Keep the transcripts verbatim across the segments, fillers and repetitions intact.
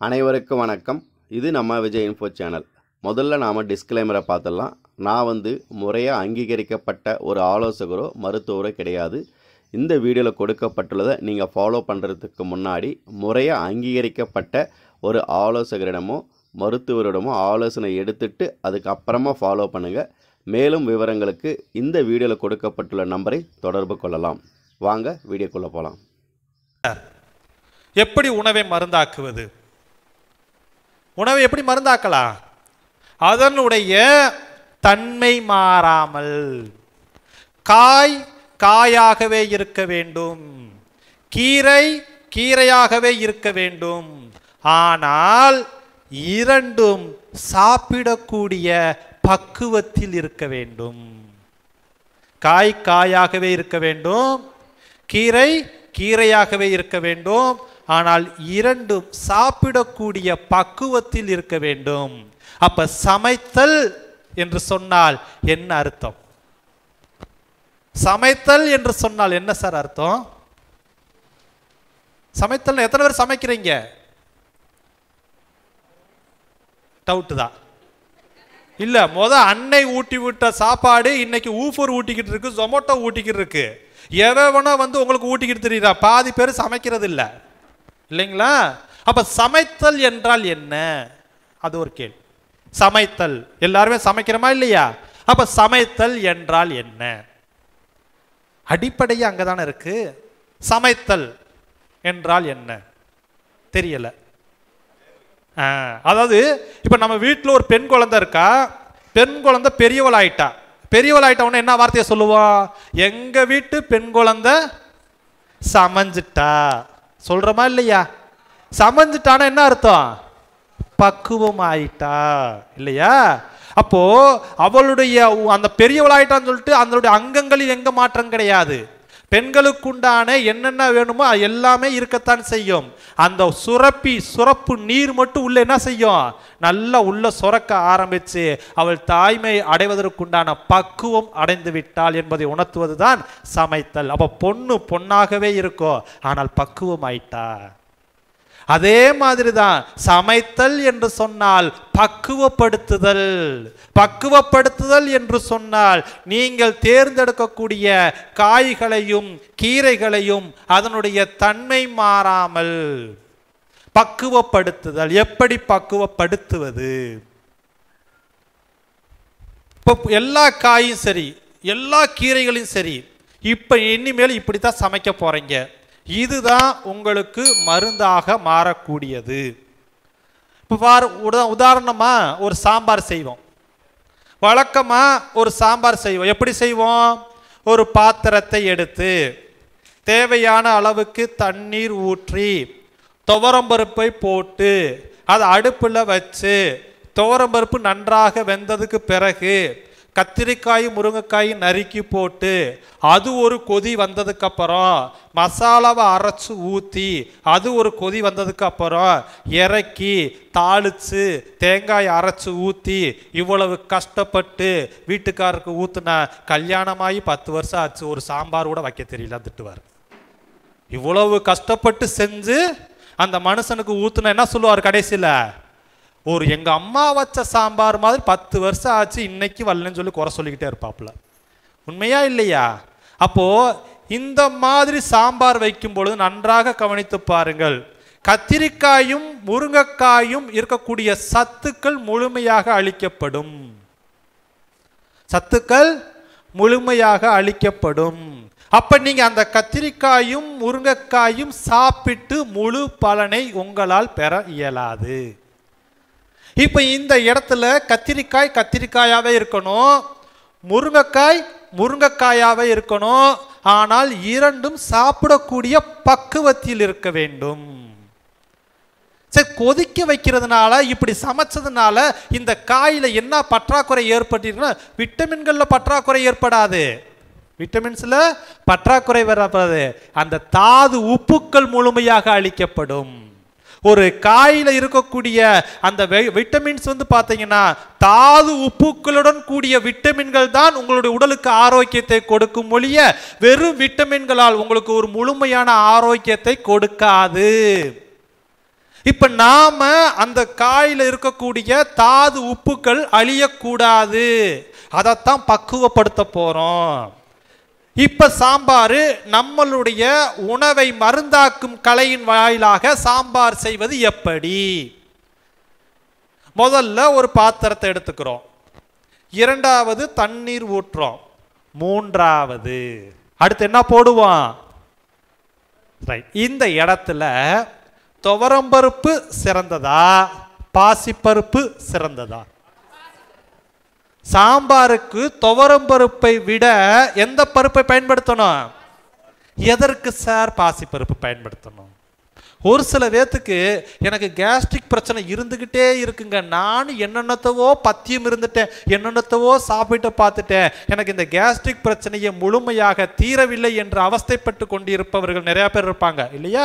அனைவருக்கும் வணக்கம். இது நம்ம விஜய் இன்ஃபோ சேனல். முதல்ல நாம் டிஸ்க்ளைமரை பார்த்துடலாம். நான் வந்து முறையாக அங்கீகரிக்கப்பட்ட ஒரு ஆலோசகரோ மருத்துவரோ கிடையாது. இந்த வீடியோவில் கொடுக்கப்பட்டுள்ளதை நீங்கள் ஃபாலோ பண்ணுறதுக்கு முன்னாடி முறையாக அங்கீகரிக்கப்பட்ட ஒரு ஆலோசகரிடமோ மருத்துவரிடமோ ஆலோசனை எடுத்துட்டு அதுக்கப்புறமா ஃபாலோ பண்ணுங்கள். மேலும் விவரங்களுக்கு இந்த வீடியோவில் கொடுக்கப்பட்டுள்ள நம்பரை தொடர்பு கொள்ளலாம். வாங்க வீடியோக்குள்ளே போகலாம். எப்படி உணவை மருந்தாக்குவது? உணவை எப்படி மருந்தாக்கலாம்? அதனுடைய தன்மை மாறாமல் காய் காயாகவே இருக்க வேண்டும், கீரை கீரையாகவே இருக்க வேண்டும். ஆனால் இரண்டும் சாப்பிடக்கூடிய பக்குவத்தில் இருக்க வேண்டும். காய் காயாகவே இருக்க வேண்டும், கீரை கீரையாகவே இருக்க வேண்டும். ஆனால் இரண்டும் சாப்பிடக்கூடிய பக்குவத்தில் இருக்க வேண்டும். அப்ப சமைத்தல் என்று சொன்னால் என்ன அர்த்தம்? சமைத்தல் என்று சொன்னால் என்ன சார் அர்த்தம்? சமைத்தல் எத்தனை பேர் சமைக்கிறீங்க? டவுட் தான் இல்ல. முத அன்னை ஊட்டி விட்ட சாப்பாடு இன்னைக்கு ஊஃபர் ஊட்டிக்கிட்டு இருக்கு, ஜொமேட்டோ ஊட்டிக்கிட்டு இருக்கு. எவனா வந்து உங்களுக்கு ஊட்டிக்கிட்டு தெரியுதா? பாதி பேர் சமைக்கிறது இல்லை இல்லைங்களா? அப்ப சமைத்தல் என்றால் என்ன? அது ஒரு கேள்வி. சமைத்தல் எல்லாருமே சமைக்கிறோமா இல்லையா? அப்ப சமைத்தல் என்றால் என்ன? அடிப்படையே அங்கதானே இருக்கு. சமைத்தல் என்றால் என்ன தெரியல. அதாவது இப்ப நம்ம வீட்டில் ஒரு பெண் குழந்தை இருக்கா. பெண் குழந்தை பெரியவள் ஆயிட்டா. பெரியவள் ஆயிட்ட உடனே என்ன வார்த்தையை சொல்லுவோம்? எங்க வீட்டு பெண் குழந்தை சமைஞ்சிட்டா சொல்றமா இல்லையா? சமைஞ்சிட்டானா என்ன அர்த்தம்? பக்குவம் ஆயிட்டா இல்லையா? அப்போ அவளுடைய அந்த பெரியவளாயிட்டான்னு சொல்லிட்டு அதனுடைய அங்கங்களில் எங்க மாற்றம் கிடையாது. பெண்களுக்குண்டான என்னென்ன வேணுமோ எல்லாமே இருக்கத்தான் செய்யும். அந்த சுரப்பி சுரப்பு நீர் மட்டும் உள்ள என்ன செய்யும்? நல்லா உள்ள சுரக்க ஆரம்பிச்சு அவள் தாய்மை அடைவதற்குண்டான பக்குவம் அடைந்து விட்டாள் என்பதை உணர்த்துவதுதான் சமைத்தல். அப்ப பொண்ணு பொண்ணாகவே இருக்கும், ஆனால் பக்குவம் ஆயிட்டா. அதே மாதிரிதான் சமைத்தல் என்று சொன்னால் பக்குவப்படுத்துதல். பக்குவப்படுத்துதல் என்று சொன்னால் நீங்கள் தேர்ந்தெடுக்கக்கூடிய காய்களையும் கீரைகளையும் அதனுடைய தன்மை மாறாமல் பக்குவப்படுத்துதல். எப்படி பக்குவப்படுத்துவது? இப்போ எல்லா காயும் சரி, எல்லா கீரைகளையும் சரி, இப்ப இனிமேல் இப்படித்தான் சமைக்க போறீங்க. இதுதான் உங்களுக்கு மருந்தாக மாறக்கூடியது. இப்போ உதாரணமா ஒரு சாம்பார் செய்வோம். வழக்கமா ஒரு சாம்பார் செய்வோம். எப்படி செய்வோம்? ஒரு பாத்திரத்தை எடுத்து தேவையான அளவுக்கு தண்ணீர் ஊற்றி துவரம்பருப்பை போட்டு அதை அடுப்பில் வச்சு துவரம்பருப்பு நன்றாக வெந்ததுக்கு பிறகு கத்திரிக்காயும் முருங்கைக்காயும் நறுக்கி போட்டு அது ஒரு கொதி வந்ததுக்கு அப்புறம் மசாலாவை அரைச்சு ஊற்றி அது ஒரு கொதி வந்ததுக்கு அப்புறம் இறக்கி தாளித்து தேங்காய் அரைச்சு ஊற்றி இவ்வளவு கஷ்டப்பட்டு வீட்டுக்காரருக்கு ஊற்றுனா கல்யாணமாகி பத்து வருஷம் ஆச்சு, ஒரு சாம்பார் கூட வைக்க தெரியல திட்டுவார். இவ்வளவு கஷ்டப்பட்டு செஞ்சு அந்த மனுஷனுக்கு ஊற்றுனா என்ன சொல்லுவார் கடைசியில்? ஒரு எங்க அம்மா வச்ச சாம்பார் மாதிரி பத்து வருஷம் ஆச்சு இன்னைக்கு வரலன்னு சொல்லி குறை சொல்லிக்கிட்டே இருப்பாப்புல. உண்மையா இல்லையா? அப்போ இந்த மாதிரி சாம்பார் வைக்கும் பொழுது நன்றாக கவனித்து பாருங்கள். கத்திரிக்காயும் முருங்கைக்காயும் இருக்கக்கூடிய சத்துக்கள் முழுமையாக அளிக்கப்படும். சத்துக்கள் முழுமையாக அளிக்கப்படும். அப்ப நீங்க அந்த கத்திரிக்காயும் முருங்கைக்காயும் சாப்பிட்டு முழு பலனை உங்களால் பெற இயலாது. இப்ப இந்த இடத்துல கத்திரிக்காய் கத்திரிக்காயாவே இருக்கணும், முருங்கைக்காய் முருங்கைக்காயாவே இருக்கணும். ஆனால் இரண்டும் சாப்பிடக்கூடிய பக்குவத்தில் இருக்க வேண்டும். சரி, கொதிக்க வைக்கிறதுனால இப்படி சமைச்சதுனால இந்த காயில என்ன பற்றாக்குறை ஏற்பட்டிருக்குன்னா விட்டமின்கள்ல பற்றாக்குறை ஏற்படாது. விட்டமின்ஸ்ல பற்றாக்குறை வராது. அந்த தாது உப்புக்கள் முழுமையாக அளிக்கப்படும். ஒரு காயில இருக்கக்கூடிய அந்த விட்டமின்ஸ் வந்து பாத்தீங்கன்னா தாது உப்புக்களுடன் கூடிய விட்டமின்கள் தான் உங்களுடைய உடலுக்கு ஆரோக்கியத்தை கொடுக்கும் ஒழிய வெறும் விட்டமின்களால் உங்களுக்கு ஒரு முழுமையான ஆரோக்கியத்தை கொடுக்காது. இப்ப நாம அந்த காயில இருக்கக்கூடிய தாது உப்புக்கள் அழியக்கூடாது, அதைத்தான் பக்குவப்படுத்த போறோம். இப்ப சாம்பார் நம்மளுடைய உணவை மருந்தாக்கும் கலையின் வாயிலாக சாம்பார் செய்வது எப்படி? முதல்ல ஒரு பாத்திரத்தை எடுத்துக்கிறோம், இரண்டாவது தண்ணீர் ஊற்றுறோம், மூன்றாவது அடுத்து என்ன போடுவோம்? இந்த இடத்துல துவரம்பருப்பு சிறந்ததா பாசிப்பருப்பு சிறந்ததா? சாம்பாருக்கு துவரம்பருப்பை விட எந்த பருப்பை பயன்படுத்தணும்? எதற்கு சார் பாசிப்பருப்பு பயன்படுத்தணும்? ஒரு சில பேத்துக்கு எனக்கு கேஸ்ட்ரிக் பிரச்சனை இருந்துகிட்டே இருக்குங்க, நானும் என்னென்னத்தவோ பத்தியம் இருந்துட்டேன், என்னென்னத்தவோ சாப்பிட்டு பார்த்துட்டேன், எனக்கு இந்த கேஸ்ட்ரிக் பிரச்சனையை முழுமையாக தீரவில்லை என்று அவஸ்தைப்பட்டு கொண்டிருப்பவர்கள் நிறைய பேர் இருப்பாங்க இல்லையா?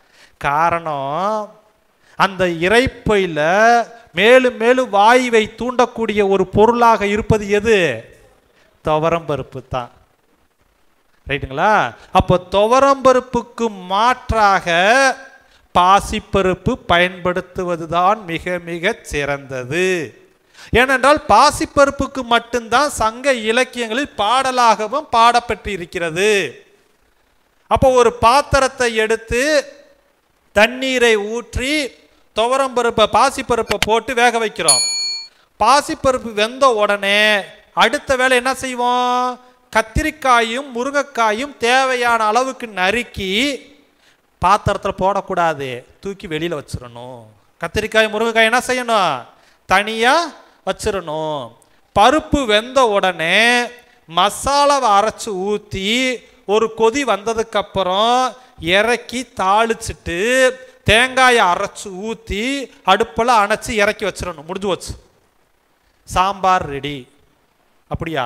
காரணம், அந்த இறைப்பையில மேலும் மேலும் வாயுவை தூண்டக்கூடிய ஒரு பொருளாக இருப்பது எது? துவரம்பருப்பு தான். ரைட்டுங்களா? அப்போ துவரம்பருப்புக்கு மாற்றாக பாசிப்பருப்பு பயன்படுத்துவதுதான் மிக மிக சிறந்தது. ஏனென்றால் பாசிப்பருப்புக்கு மட்டும்தான் சங்க இலக்கியங்களில் பாடலாகவும் பாடப்பட்டு இருக்கிறது. அப்போ ஒரு பாத்திரத்தை எடுத்து தண்ணீரை ஊற்றி துவரம்பருப்பை பாசிப்பருப்பை போட்டு வேக வைக்கிறோம். பாசிப்பருப்பு வெந்த உடனே அடுத்த வேலை என்ன செய்வோம்? கத்திரிக்காயும் முருங்கைக்காயும் தேவையான அளவுக்கு நறுக்கி பாத்திரத்தில் போடக்கூடாது, தூக்கி வெளியில் வச்சிடணும். கத்திரிக்காய் முருங்கைக்காய் என்ன செய்யணும்? தனியாக வச்சிடணும். பருப்பு வெந்த உடனே மசாலாவை அரைச்சி ஊற்றி ஒரு கொதி வந்ததுக்கப்புறம் இறக்கி தாளிச்சிட்டு தேங்காயை அரைச்சி ஊற்றி அடுப்பில் அணைச்சி இறக்கி வச்சிடணும். முடிஞ்சு வச்சு சாம்பார் ரெடி. அப்படியா?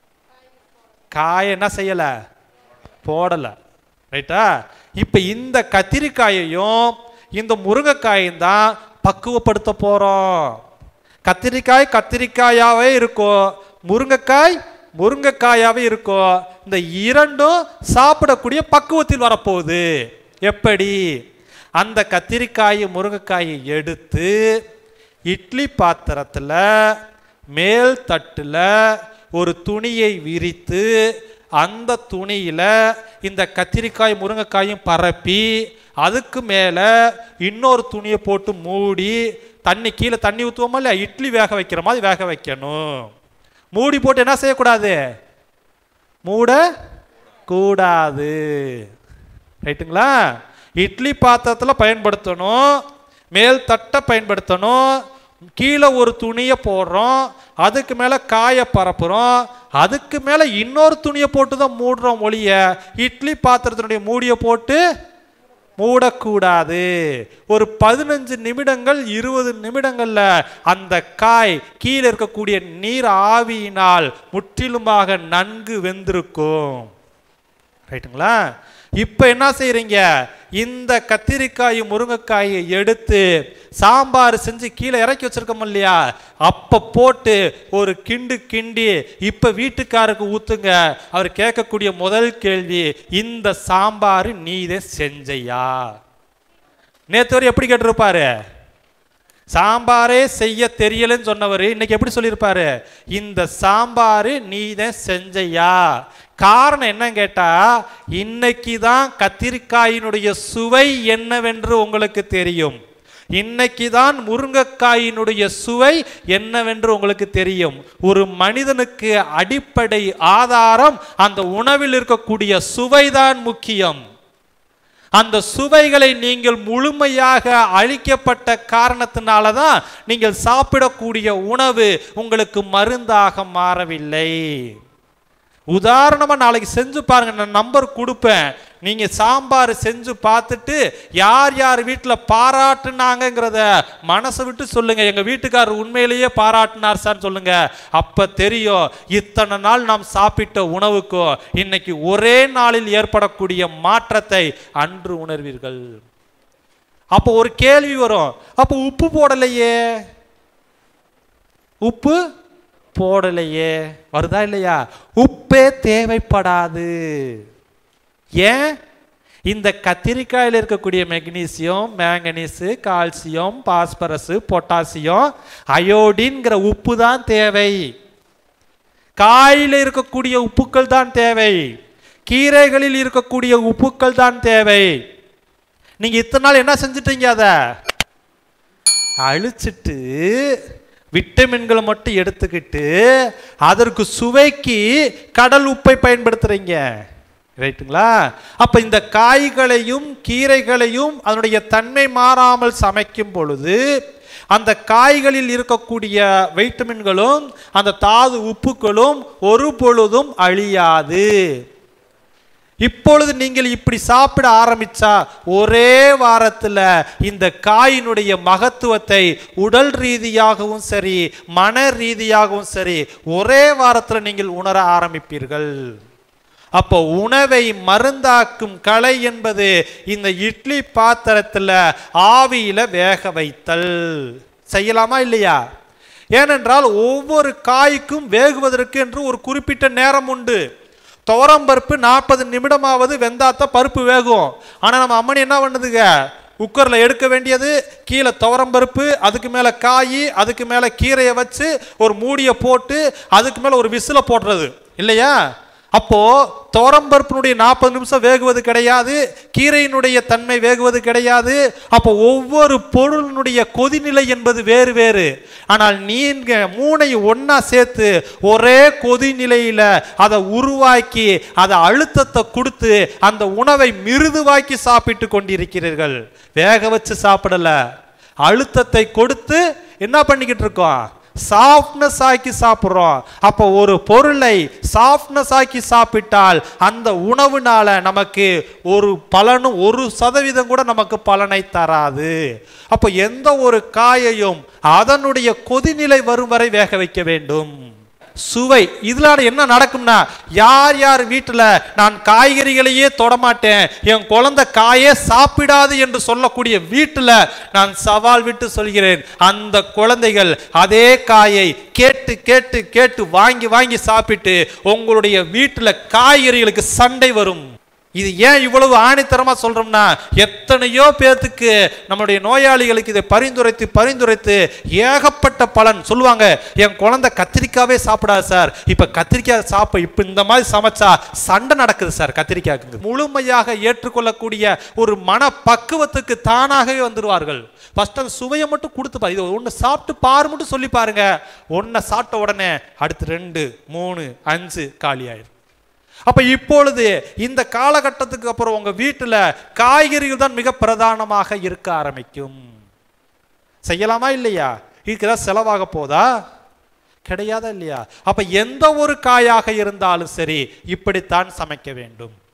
காய் என்ன செய்யலை, போடலை. ரைட்டா? இப்போ இந்த கத்திரிக்காயையும் இந்த முருங்கைக்காயும் தான் பக்குவப்படுத்த போகிறோம். கத்திரிக்காய் கத்திரிக்காயாவே இருக்கும், முருங்கைக்காய் முருங்கைக்காயாவே இருக்கும். இந்த இரண்டும் சாப்பிடக்கூடிய பக்குவத்தில் வரப்போகுது. எப்படி? அந்த கத்திரிக்காய் முருங்கைக்காயை எடுத்து இட்லி பாத்திரத்தில் மேல் தட்டில் ஒரு துணியை விரித்து அந்த துணியில் இந்த கத்திரிக்காய் முருங்கைக்காயும் பரப்பி அதுக்கு மேலே இன்னொரு துணியை போட்டு மூடி தண்ணி கீழே தண்ணி ஊற்றுவோமா இல்லையா, இட்லி வேக வைக்கிற மாதிரி வேக வைக்கணும். மூடி போட்டு என்ன செய்யக்கூடாது? மூட கூடாது. ரைட்டுங்களா? இட்லி பாத்திரத்தில் பயன்படுத்தணும், மேல் தட்டை பயன்படுத்தணும், கீழே ஒரு துணியை போடுறோம், அதுக்கு மேலே காயை பரப்புகிறோம், அதுக்கு மேலே இன்னொரு துணியை போட்டு தான் மூடுறோம் ஒழிய இட்லி பாத்திரத்தினுடைய மூடியை போட்டு மூடக்கூடாது. ஒரு பதினஞ்சு நிமிடங்கள் இருபது நிமிடங்கள்ல அந்த காய் கீழே இருக்கக்கூடிய நீர் ஆவியினால் முற்றிலுமாக நன்கு வெந்திருக்கும். ரைட்டுங்களா? இப்போ என்ன செய்யறீங்க? இந்த கத்திரிக்காய் முருங்கைக்காயை எடுத்து சாம்பார் செஞ்சு கீழே இறக்கி வச்சிருக்கோம் இல்லையா, அப்போ போட்டு ஒரு கிண்டு கிண்டி இப்போ வீட்டுக்காருக்கு ஊத்துங்க. அவர் கேட்கக்கூடிய முதல் கேள்வி, இந்த சாம்பார் நீதே செஞ்சையா? நேற்று வரை எப்படி கேட்டிருப்பாரு? சாம்பாரே செய்ய தெரியலன்னு சொன்னவர் இன்னைக்கு எப்படி சொல்லியிருப்பாரு? இந்த சாம்பார் நீதான் செஞ்சையா? காரணம் என்னன்னு கேட்டா, இன்னைக்கு தான் கத்திரிக்காயினுடைய சுவை என்னவென்று உங்களுக்கு தெரியும். இன்னைக்கு தான் முருங்கைக்காயினுடைய சுவை என்னவென்று உங்களுக்கு தெரியும். ஒரு மனிதனுக்கு அடிப்படை ஆதாரம் அந்த உணவில் இருக்கக்கூடிய சுவைதான் முக்கியம். அந்த சுவைகளை நீங்கள் முழுமையாக அழிக்கப்பட்ட காரணத்தினால தான் நீங்கள் சாப்பிடக்கூடிய உணவு உங்களுக்கு மருந்தாக மாறவில்லை. உதாரணமா நாளைக்கு செஞ்சு பாருங்க, நான் நம்பர் கொடுப்பேன். நீங்க சாம்பார் செஞ்சு பார்த்துட்டு யார் யார் வீட்டில் பாராட்டுனாங்கிறத மனசை விட்டு சொல்லுங்க. எங்க வீட்டுக்காரர் உண்மையிலேயே பாராட்டினார் சார் சொல்லுங்க. அப்ப தெரியும் இத்தனை நாள் நாம் சாப்பிட்ட உணவுக்கும் இன்னைக்கு ஒரே நாளில் ஏற்படக்கூடிய மாற்றத்தை அன்று உணர்வீர்கள். அப்போ ஒரு கேள்வி வரும், அப்போ உப்பு போடலையே, உப்பு போடலையே, வருதா இல்லையா? உப்பே தேவைப்படாது. ஏன்? இந்த கத்திரிக்காயில் இருக்கக்கூடிய magnesium, manganese, calcium, phosphorus, potassium, அயோடின்கிற உப்பு தான் தேவை. காயில் இருக்கக்கூடிய உப்புக்கள் தான் தேவை. கீரைகளில் இருக்கக்கூடிய உப்புக்கள் தான் தேவை. நீங்க இத்தனை நாள் என்ன செஞ்சிட்டீங்க? அதை அழிச்சிட்டு விட்டமின்களை மட்டும் எடுத்துக்கிட்டு அதற்கு சுவைக்கு கடல் உப்பை பயன்படுத்துறீங்க. ரைட்டுங்களா? அப்ப இந்த காய்களையும் கீரைகளையும் அதனுடைய தன்மை மாறாமல் சமைக்கும் பொழுது அந்த காய்களில் இருக்கக்கூடிய வைட்டமின்களும் அந்த தாது உப்புகளும் ஒரு பொழுதும் அழியாது. இப்பொழுது நீங்கள் இப்படி சாப்பிட ஆரம்பிச்சா ஒரே வாரத்தில் இந்த காயினுடைய மகத்துவத்தை உடல் ரீதியாகவும் சரி மன ரீதியாகவும் சரி ஒரே வாரத்தில் நீங்கள் உணர ஆரம்பிப்பீர்கள். அப்போ உணவை மருந்தாக்கும் கலை என்பது இந்த இட்லி பாத்திரத்தில் ஆவியில வேக வைத்தல். செய்யலாமா இல்லையா? ஏனென்றால் ஒவ்வொரு காய்க்கும் வேகுவதற்கு என்று ஒரு குறிப்பிட்ட நேரம் உண்டு. துவரம் பருப்பு நாற்பது நிமிடமாவது வெந்தாத்த பருப்பு வேகும். ஆனால் நம்ம அம்மனி என்ன பண்ணுதுங்க? குக்கரில் எடுக்க வேண்டியது, கீழே துவரம் பருப்பு, அதுக்கு மேலே காய், அதுக்கு மேலே கீரையை வச்சு ஒரு மூடியை போட்டு அதுக்கு மேலே ஒரு விசிலை போடுறது இல்லையா? அப்போ துவரம்பருப்பினுடைய நாற்பது நிமிஷம் வேகுவது கிடையாது, கீரையினுடைய தன்மை வேகுவது கிடையாது. அப்போ ஒவ்வொரு பொருளினுடைய கொதிநிலை என்பது வேறு வேறு. ஆனால் நீங்க மூனை ஒன்னா சேர்த்து ஒரே கொதிநிலையில அதை உருவாக்கி அதை அழுத்தத்தை கொடுத்து அந்த உணவை மிருதுவாக்கி சாப்பிட்டு கொண்டிருக்கிறீர்கள். வேக வச்சு சாப்பிடல, அழுத்தத்தை கொடுத்து என்ன பண்ணிக்கிட்டு இருக்கோம்? சாஃப்ட்னஸ் ஆக்கி சாப்பிட்றோம். அப்போ ஒரு பொருளை சாஃப்ட்னஸ் ஆக்கி சாப்பிட்டால் அந்த உணவுனால நமக்கு ஒரு பலனும் ஒரு சதவீதம் கூட நமக்கு பலனை தராது. அப்போ எந்த ஒரு காயையும் அதனுடைய கொதிநிலை வரும் வரை வேக வைக்க வேண்டும். சுவை இதனால என்ன நடக்கும்னா, யார் யார் வீட்டில் நான் காய்கறிகளையே தொடமாட்டேன், என் குழந்தை காயே சாப்பிடாது என்று சொல்லக்கூடிய வீட்டில் நான் சவால் விட்டு சொல்கிறேன், அந்த குழந்தைகள் அதே காயை கேட்டு கேட்டு கேட்டு வாங்கி வாங்கி சாப்பிட்டு உங்களுடைய வீட்டில் காய்கறிகளுக்கு சண்டை வரும். இது ஏன் இவ்வளவு ஆணித்தரமா சொல்றோம்னா, எத்தனையோ பேருக்கு நம்முடைய நோயாளிகளுக்கு இதை பரிந்துரைத்து பரிந்துரைத்து ஏகப்பட்ட பலன் சொல்லுவாங்க. என் குழந்தை கத்திரிக்காவே சாப்பிடாது சார், இப்ப கத்திரிக்காய் சாப்ப இப்ப இந்த மாதிரி சமைச்சா சண்டை நடக்குது சார் கத்திரிக்காய்க்கு. முழுமையாக ஏற்றுக்கொள்ளக்கூடிய ஒரு மன பக்குவத்துக்கு தானாகவே வந்துருவார்கள். ஃபர்ஸ்ட் அந்த சுவையை மட்டும் கொடுத்து பாரு, இது ஒன்று சாப்பிட்டு பாரு மட்டும் சொல்லி பாருங்க. ஒன்றை சாப்பிட்ட உடனே அடுத்து ரெண்டு மூணு அஞ்சு காலி ஆயிடும். அப்ப இப்பொழுது இந்த காலகட்டத்துக்கு அப்புறம் உங்க வீட்டுல காய்கறிகள் தான் மிக பிரதானமாக இருக்க ஆரம்பிக்கும். செய்யலாமா இல்லையா? இதுக்குதான் செலவாக போதா? கிடையாதா இல்லையா? அப்ப எந்த ஒரு காயாக இருந்தாலும் சரி இப்படித்தான் சமைக்க வேண்டும்.